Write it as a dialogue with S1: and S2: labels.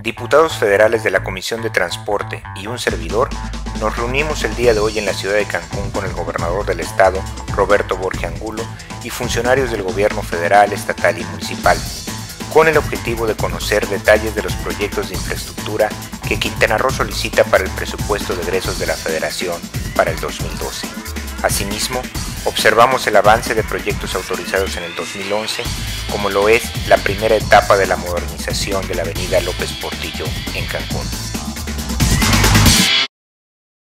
S1: Diputados federales de la Comisión de Transporte y un servidor nos reunimos el día de hoy en la ciudad de Cancún con el gobernador del estado, Roberto Borge Angulo, y funcionarios del gobierno federal, estatal y municipal, con el objetivo de conocer detalles de los proyectos de infraestructura que Quintana Roo solicita para el presupuesto de egresos de la Federación para el 2012. Asimismo, observamos el avance de proyectos autorizados en el 2011, como lo es la primera etapa de la modernización de la avenida López Portillo en Cancún.